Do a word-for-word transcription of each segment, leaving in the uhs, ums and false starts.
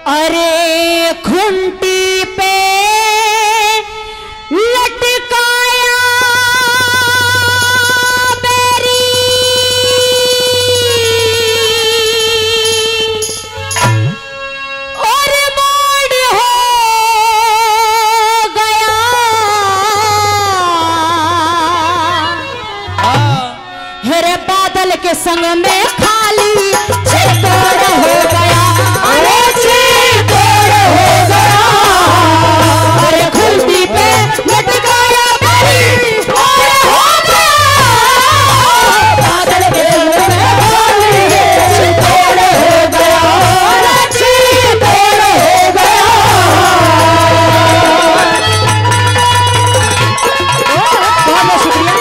अरे खुंटी पे लटकाया बेरी और मोड़ हो गया। हेरे बादल के संग में खाली छितोड़ हो गया। अरे छितोड़ हो गया। अरे खुंटी पे लटकाया बेरी और हो गया। बादल के संग में खाली छितोड़ हो गया। अरे छितोड़ हो गया। बहुत बहुत शुक्रिया।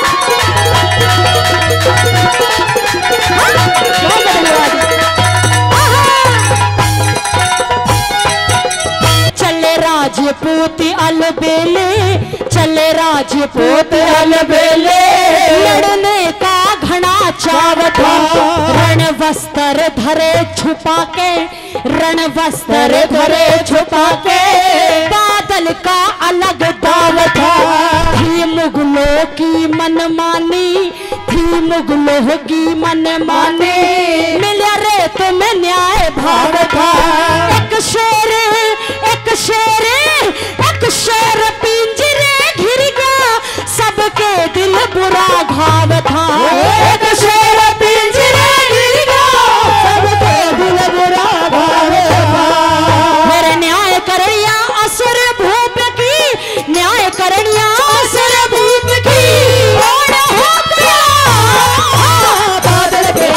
चले राजपूत अलबेले, चले राजपूत अलबेले, लड़ने का घना चाव था। रण वस्त्र धरे छुपा के, रण वस्त्र धरे छुपा के, बादल का अलग दाव था। थी मुगलों की मनमानी, थी मुगलों की मनमानी, मिला रे तुम्हें न्याय भाव था। एक शेर एक शेर एक शेर पिंजरे घिर गया, सबके दिल बुरा घाव था। एक शेर पिंजरे घिर गया, सबके दिल बुरा घाव था। मेरे न्याय करिया असुर भूप की, न्याय करिया असुर भूप की, और हो गया बादल के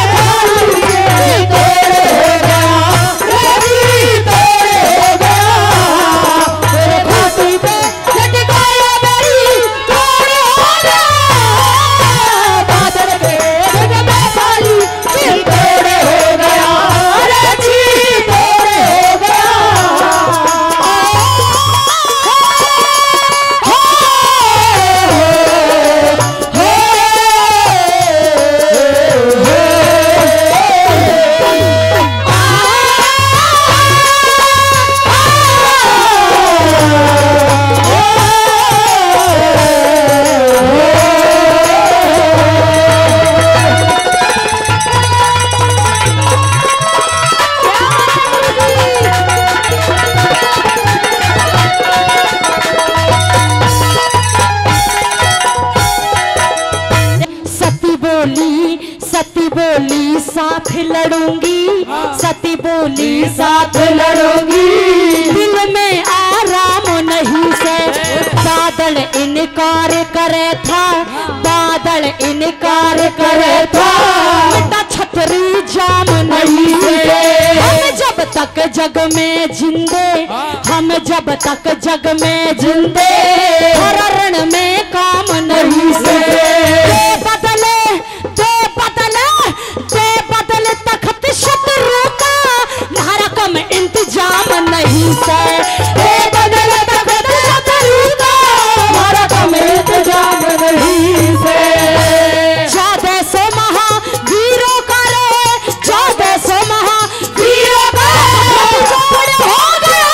साथ लड़ूंगी, सती बोली साथ लड़ूंगी, दिल में आराम नहीं से। बादल इनकार करे था, बादल इनकार करे था, बेटा छतरी जाम नहीं से। हम जब तक जग में जिंदे, हम जब तक जग में जिंदे, हर रण में काम नहीं से। बदले दे बदले दे बदले तख्त शत्रु का, नरकम इंतजाम नहीं से। दे बदले तख्त शत्रु का, नरकम इंतजाम नहीं से। चौदह सौ महावीरों का रे, चौदह सौ महावीरों का जोड़ हो गया।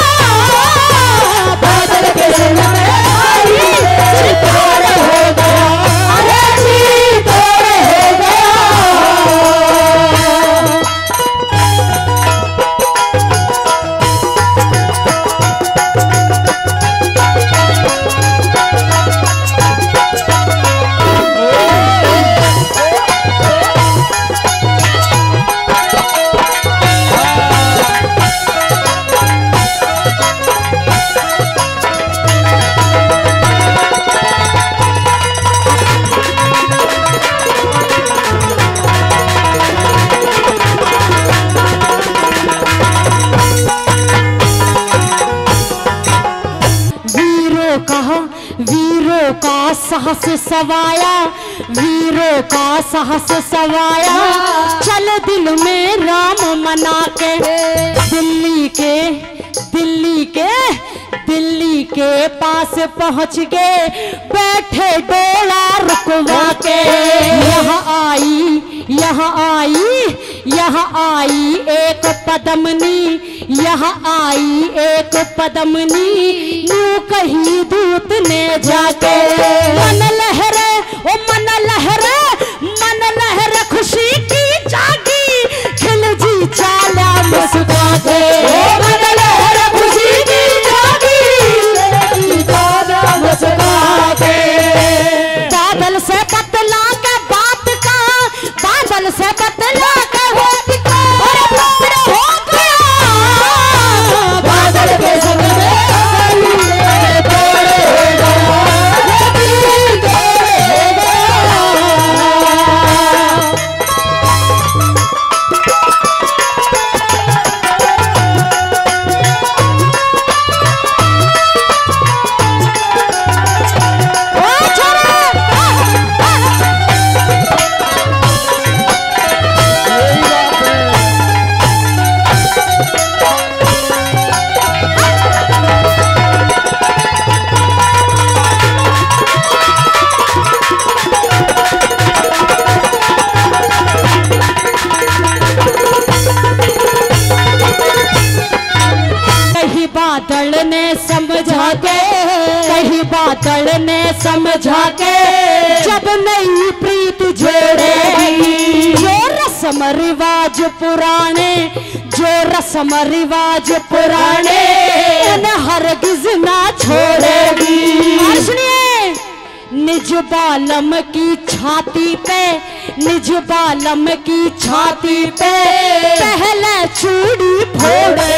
बादल के संग में आई छितोड़ हो गया। अरे छितोड़ हो गया। वीरों का साहस सवाया, वीरों का साहस सवाया, चल दिल में राम मना के। दिल्ली के दिल्ली के दिल्ली के पास पहुंच गए, बैठे डोला रुकवा के। यहाँ आई यहाँ आई यहाँ आई एक पदमनी, यहाँ आई एक पदमनी, यूं कही दूत ने जाके। मन लहरे ओ मन लहरे, मन लहरे खुशी की जागी, खिल जी चाला मुस्का के। मन लहरे खुशी की जागी, खिल जी चाला मुस्का के। बादल से बतला के बात का, बादल से बतला के बात का, और पुत्र हो गया बादल के संग में बादल ने समझा के, कहीं बादल ने समझा के, जब नई प्रीत जोड़ेगी। जो रस्म रिवाज पुराने, जो रस्म रिवाज पुराने, उन्हें हरगिज ना छोड़ेगी। और सुनिए, निज बालम की छाती पे, निज बालम की छाती पे पहले चूड़ी फोड़े।